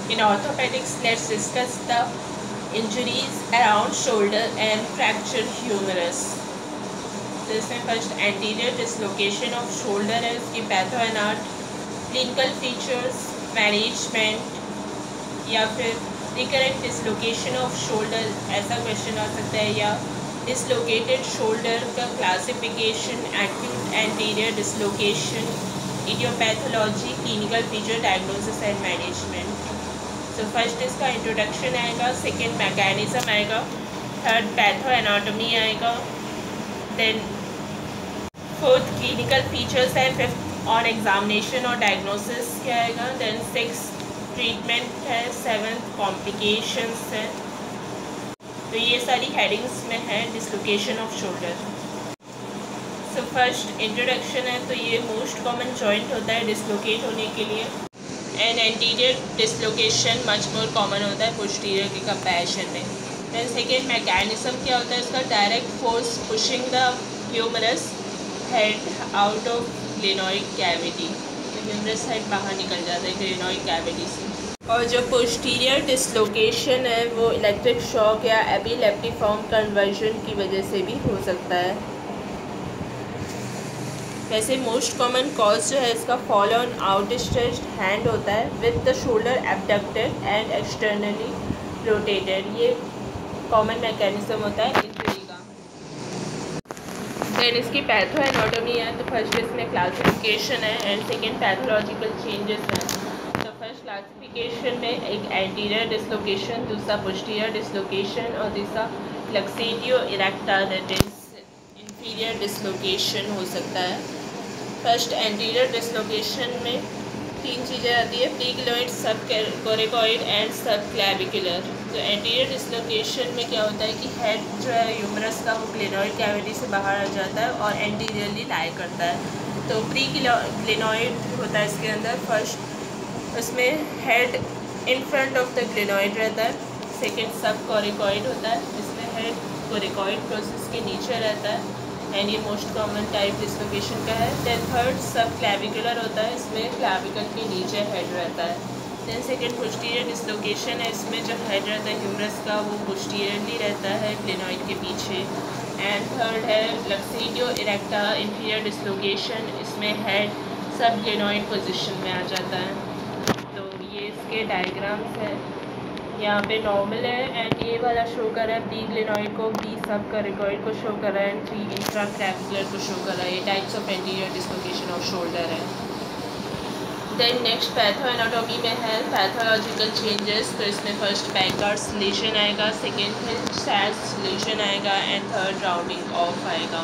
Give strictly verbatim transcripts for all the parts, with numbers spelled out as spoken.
In orthopedics, let's discuss the injuries around shoulder and fracture humerus. तो इसमें first anterior dislocation of shoulder है, उसकी pathoanat, clinical features, management, या फिर recurrent dislocation of shoulder, ऐसा question आ सकता है, या डिसलोकेटेड शोल्डर का classification, acute anterior dislocation, idiopathology, clinical feature, diagnosis and management. तो फर्स्ट इसका इंट्रोडक्शन आएगा, सेकेंड मैकेनिज्म आएगा, थर्ड पैथोएनाटॉमी आएगा, देन फोर्थ क्लिनिकल फीचर्स है, फिफ्थ ऑन एग्जामिनेशन और डायग्नोसिस क्या आएगा, देन सिक्स ट्रीटमेंट है, सेवन्थ कॉम्प्लिकेशंस है। तो ये सारी हेडिंग्स में है dislocation of shoulder. So first introduction है, तो ये मोस्ट कॉमन जॉइंट होता है डिसलोकेट होने के लिए, and anterior dislocation much more common होता है पोस्टीरियर के कंपैरिजन में। देन सेकेंड मैकेनिज्म क्या होता है इसका, direct force pushing the humerus head out of glenoid cavity, humerus head बाहर निकल जाता है ग्लेनोइड कैविटी से। और जो पोस्टीरियर डिसलोकेशन है वो इलेक्ट्रिक शॉक या एपिलेप्टिफॉर्म कन्वर्जन की वजह से भी हो सकता है। वैसे मोस्ट कॉमन कॉज जो है इसका fall on outstretched hand होता है with the shoulder abducted and externally rotated, ये कॉमन मैकेनिज्म होता है इंजरी का। देन इसकी पैथोएनाटॉमी है, तो फर्स्ट इसमें क्लासिफिकेशन है एंड सेकेंड पैथोलॉजिकल चेंजेस हैं। तो फर्स्ट क्लासिफिकेशन में एक एंटीरियर डिसलोकेशन, दूसरा पोस्टीरियर डिसलोकेशन और तीसरा luxatio erecta that is inferior dislocation हो सकता है। फर्स्ट एंटीरियर डिसलोकेशन में तीन चीज़ें आती है, preglenoid, subcoracoid and subclavicular. तो एंटीरियर डिसलोकेशन में क्या होता है कि हेड जो है ह्यूमरस का वो ग्लेनोइड कैविटी से बाहर आ जाता है और एंटीरियरली लाई करता है। तो प्री ग्लेनोइड होता है इसके अंदर, फर्स्ट उसमें head in front of the glenoid रहता है, सेकेंड सब कोरिकॉइड होता है जिसमें हेड कोरिकॉइड प्रोसेस के नीचे रहता है एंड ये मोस्ट कॉमन टाइप डिसलोकेशन का है। देन थर्ड सब क्लैविकुलर होता है, इसमें क्लैविकल के नीचे हेड रहता है। देन सेकेंड पोस्टीरियर डिसलोकेशन है, इसमें जो हेड रहता है ह्यूमरस का वो पोस्टीरियरली रहता है ग्लेनोइड के पीछे। एंड थर्ड है फ्लेक्सेटियो इरेक्टा इंफीरियर डिसलोकेशन, इसमें हेड सब ग्लेनोइड पोजीशन में आ जाता है। तो ये इसके डायग्राम्स है, यहाँ पे नॉर्मल है एंड ए वाला शो कर रहा है प्री ग्लेनोइड को, बी सब कोरिकॉइड को शो कर रहा है एंड थ्री इंट्रा क्लैविकुलर को शो कर रहा है। ये types of anterior dislocation of shoulder है। देन नेक्स्ट पैथोएनाटॉमी में है पैथोलॉजिकल चेंजेस, तो इसमें फर्स्ट बैकगार्ड्स लेशन आएगा, सेकेंड हिंज सैड्स लेशन आएगा एंड थर्ड राउंडिंग ऑफ आएगा।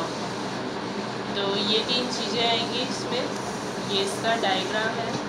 तो ये तीन चीज़ें आएंगी इसमें। ये इसका डायग्राम है,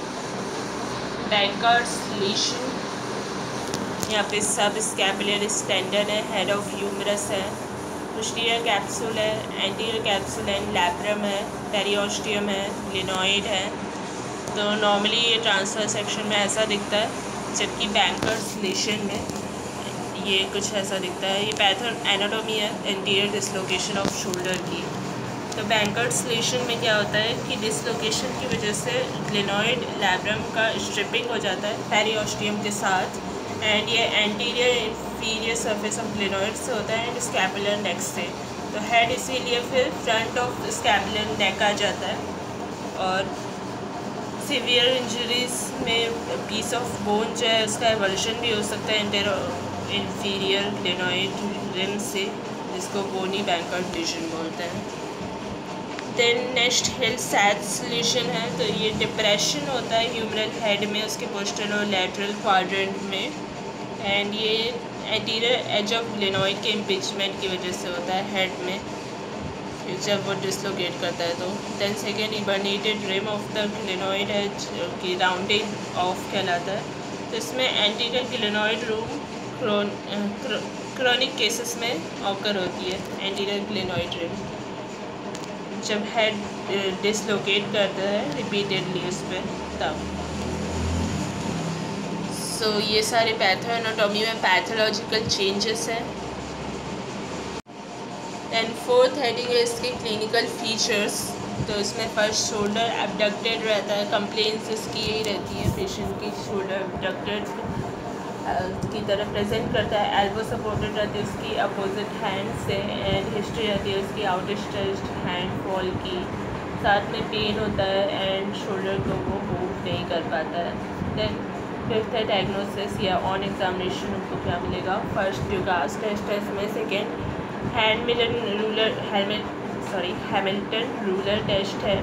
बैकगार्ड्स लेशन, यहाँ पे सब स्कैपुलर स्टैंडर्ड है, हेड ऑफ ह्यूमरस है, पोस्टीरियर कैप्सूल है, एंटीरियर कैप्सूल एंड लैब्रम है, पेरिओस्टियम है, ग्लेनोइड है। तो नॉर्मली ये ट्रांसफर सेक्शन में ऐसा दिखता है, जबकि बैंकर्स लेशन में ये कुछ ऐसा दिखता है। ये पैथोएनाटॉमी है एंटीरियर डिसलोकेशन ऑफ शोल्डर की। तो बैंकर्स लेशन में क्या होता है कि डिसलोकेशन की वजह से ग्लेनोइड लैब्रम का स्ट्रिपिंग हो जाता है पेरिओस्टियम के साथ एंड ये anterior inferior surface of glenoid से होता है एंड स्कैपुलर नेक से। तो हेड इसीलिए फिर फ्रंट ऑफ स्कैपुलर नेक आ जाता है। और सीवियर इंजरीज में पीस ऑफ बोन जो है उसका एवर्शन भी हो सकता है इंटेरो इंफीरियर ग्लेनोइड रिम से, जिसको बोनी बैंकर्ड लीजन बोलते हैं। Then next Hill Sachs lesion है, तो ये डिप्रेशन होता है ह्यूमरल हेड में, उसके पोस्टरो लैटरल क्वाड्रेंट में एंड ये एंटीरियर एज ऑफ ग्लेनोइड के इम्पिचमेंट की वजह से होता है हेड में जब वो डिसलोकेट करता है। तो then second eburnated rim of the glenoid है जो कि राउंडिंग ऑफ कहलाता है। तो इसमें anterior glenoid rim chron chronic cases में ऑकर होती है एंटीरियर ग्लेनोइड रिम, जब हेड डिसलोकेट करता है रिपीटेडली उस पर तब। सो so, ये सारे पैथोएनाटॉमी में पैथोलॉजिकल चेंजेस हैं। एंड फोर्थ हेडिंग है इसके क्लिनिकल फीचर्स। तो इसमें फर्स्ट शोल्डर एबडक्टेड रहता है, कंप्लेंट्स इसकी यही रहती है पेशेंट की, शोल्डर एबडक्टेड की तरह प्रेजेंट करता है। एल्बो सपोर्टेड रहती है उसकी अपोजिट हैंड से, एंड हिस्ट्री रहती है उसकी आउट स्ट्रेच्ड हैंड फॉल की, साथ में पेन होता है एंड शोल्डर को वो मूव नहीं कर पाता है। देन फिफ्थ है डायग्नोसिस या ऑन एग्जामिनेशन उनको क्या मिलेगा। फर्स्ट ड्यूगास टेस्ट है इसमें, second Hamilton ruler helmet sorry Hamilton ruler test है।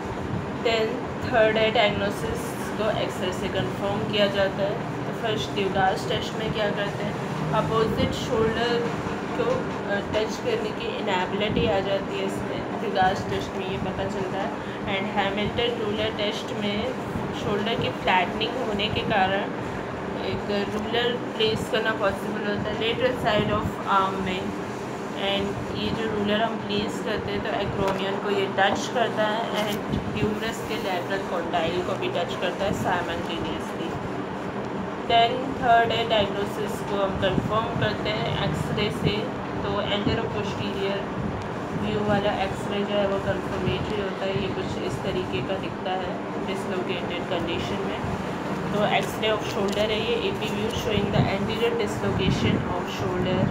देन थर्ड है डायग्नोसिस को एक्सरे से कंफर्म किया जाता है। तो फर्स्ट ड्यूगास टेस्ट में क्या करते हैं, अपोजिट शोल्डर को टच करने की इनेबिलिटी आ जाती है इसमें, ड्यूगास टेस्ट में ये पता चलता है। एंड हैमिल्टन रूलर टेस्ट में शोल्डर की फ्लैटनिंग होने के कारण एक रूलर प्लेस करना पॉसिबल होता है लेटरल साइड ऑफ आर्म में, एंड ये जो रूलर हम प्लेस करते हैं तो एक्रोमियन को ये टच करता है एंड ह्यूमरस के लैटरल कॉन्डाइल को भी टच करता है साइमल्टेनियसली। देन थर्ड है डायग्नोसिस को हम कंफर्म करते हैं एक्सरे से, तो एंटेरो पोस्टीरियर व्यू वाला एक्सरे जो है वो कंफर्मेटरी होता है, ये कुछ इस तरीके का दिखता है डिसलोकेटेड कंडीशन में। तो एक्सरे ऑफ शोल्डर है ये, A P view showing the anterior dislocation of shoulder.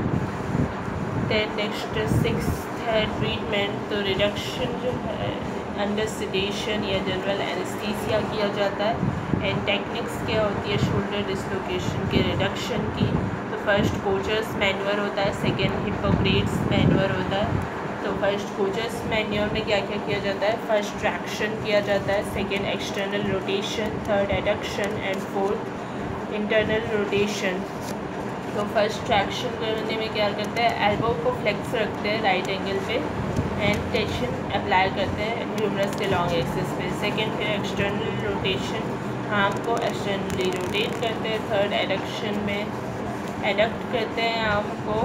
Then next sixth है ट्रीटमेंट, तो रिडक्शन जो है अंडर सिडेशन या जनरल एनेस्थीसिया किया जाता है। एंड टेक्निक्स क्या होती है शोल्डर डिसलोकेशन के रिडक्शन की, तो फर्स्ट कोचर्स मैन्यूअर होता है, सेकेंड हिप्पोक्रेट्स मैन्यूअर होता है। तो फर्स्ट कोचर्स मैन्यूअर में क्या क्या किया जाता है, फर्स्ट ट्रैक्शन किया जाता है, second external rotation, third adduction and fourth internal rotation. तो फर्स्ट ट्रैक्शन करने में क्या करते हैं, एल्बो को फ्लेक्स रखते हैं राइट एंगल पे एंड टेंशन अप्लाई करते हैं ह्यूमरस के लॉन्ग एक्सिस पे। सेकेंड फिर एक्सटर्नल रोटेशन, आर्म को एक्सटर्नली रोटेट करते हैं। थर्ड एडक्शन में एडक्ट करते हैं आर्म को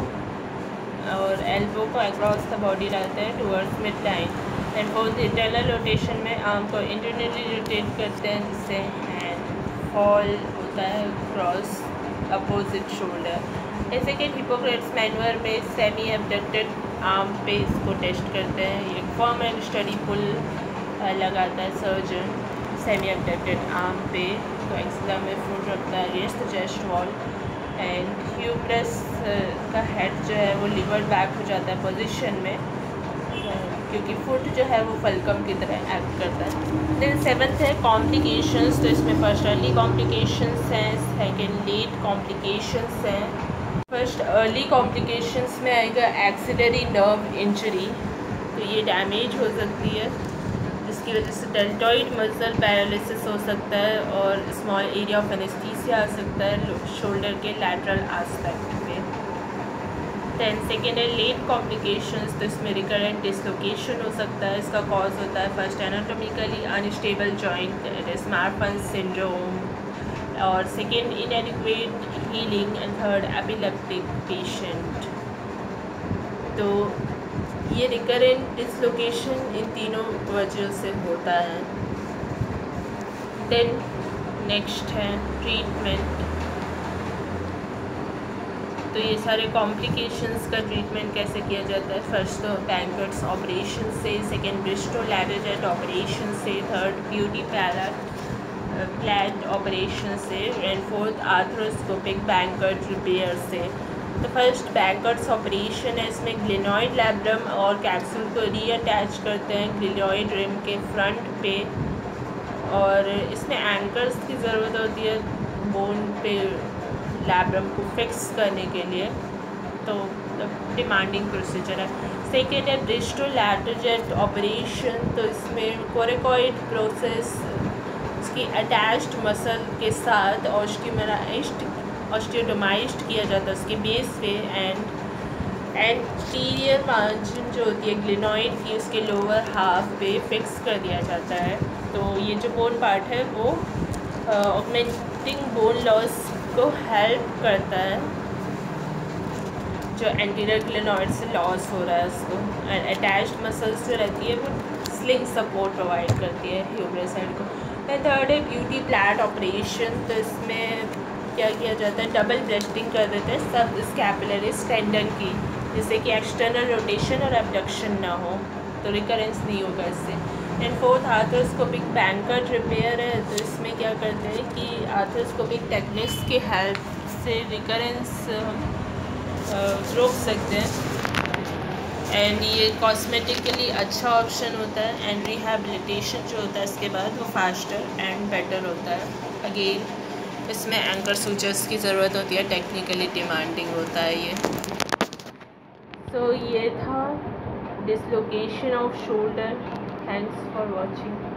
और एल्बो को अक्रॉस द बॉडी लाते हैं towards midline. And fourth internal rotation में आर्म को इंटरनली रोटेट करते हैं जिससे हैंड फॉल होता है क्रॉस अपोजिट शोल्डर। ऐसे कि हिप्पोक्रेट्स मैन्यूअर में सेमी एबडक्टेड आर्म पे इसको टेस्ट करते हैं, ये फर्म एंड स्टडी पुल लगाता है सर्जन सेमी एबडक्टेड आर्म पे, तो एक्सला में फुट रखता है against the chest wall and humerus का हेड जो है वो लिवर्ड बैक हो जाता है पोजीशन में क्योंकि फुट जो है वो फलकम की तरह एक्ट करता है। देन सेवन्थ है कॉम्प्लिकेशंस, तो इसमें फर्स्ट अर्ली कॉम्प्लिकेशंस हैं, सेकेंड लेट कॉम्प्लिकेशंस हैं। फर्स्ट अर्ली कॉम्प्लिकेशंस में आएगा एक्सिलरी नर्व इंजरी, तो ये डैमेज हो सकती है जिसकी वजह से डेल्टॉइड मसल पैरालिसिस हो सकता है और स्मॉल एरिया ऑफ एनेस्थीसिया आ सकता है शोल्डर के लैटरल एस्पेक्ट में। दैन सेकेंड है लेट कॉम्प्लिकेशंस, तो इसमें रिकरेंट डिसलोकेशन हो सकता है, इसका कॉज होता है first anatomically unstable joint it is Marfan syndrome, और second inadequate healing and third epileptic patient. तो ये रिकरेंट डिसलोकेशन इन तीनों वजह से होता है। देन नेक्स्ट है ट्रीटमेंट, तो ये सारे कॉम्प्लिकेशंस का ट्रीटमेंट कैसे किया जाता है। फर्स्ट तो बैंकर्ट्स ऑपरेशन से, सेकेंड ब्रिस्टो लैवेजेट ऑपरेशन से, third Putti para Platt operation से and fourth arthroscopic Bankart repair से। तो फर्स्ट बैंकर्ट्स ऑपरेशन है, इसमें ग्लिनॉइड लैब्रम और कैप्सूल को रीअटैच करते हैं ग्लिनॉइड रिम के फ्रंट पे, और इसमें एंकर्स की ज़रूरत होती है बोन पे लैब्रम को फिक्स करने के लिए, तो डिमांडिंग प्रोसीजर है। सेकेंड है ब्रिस्टो लैवेजेट ऑपरेशन, तो इसमें कोरेकॉइड प्रोसेस उसकी अटैच्ड मसल के साथ ऑस्टियोमाइज्ड ऑस्टियोटोमाइज्ड किया जाता है उसके बेस पे, एंड एंटीरियर मार्जिन जो होती है ग्लिनॉइड की उसके लोअर हाफ पे फिक्स कर दिया जाता है। तो ये जो बोन पार्ट है वो ऑगमेंटिंग बोन लॉस को हेल्प करता है जो एंटीरियर ग्लिनॉइड से लॉस हो रहा है उसको, एंड अटैच्ड मसल्स जो रहती है वो स्लिंग सपोर्ट प्रोवाइड करती है ह्यूमरस हेड को। एंड थर्ड है ब्यूटी प्लैट ऑपरेशन, तो इसमें क्या किया जाता है डबल ब्रेस्टिंग कर देते हैं सब स्कैपुलरिस टेंडन की, जिससे कि एक्सटर्नल रोटेशन और एबडक्शन ना हो, तो रिकरेंस नहीं होगा इससे। And fourth arthroscopic Bankart repair है। तो इसमें क्या करते हैं कि आर्थ्रोस्कोपिक टेक्निक्स की हेल्प से रिकरेंस रोक सकते हैं एंड ये कॉस्मेटिकली अच्छा ऑप्शन होता है एंड रिहैबिलिटेशन जो होता है इसके बाद वो फास्टर एंड बेटर होता है। अगेन इसमें एंकर सूचर्स की ज़रूरत होती है, टेक्निकली डिमांडिंग होता है ये। सो so, ये था dislocation of shoulder. Thanks for watching.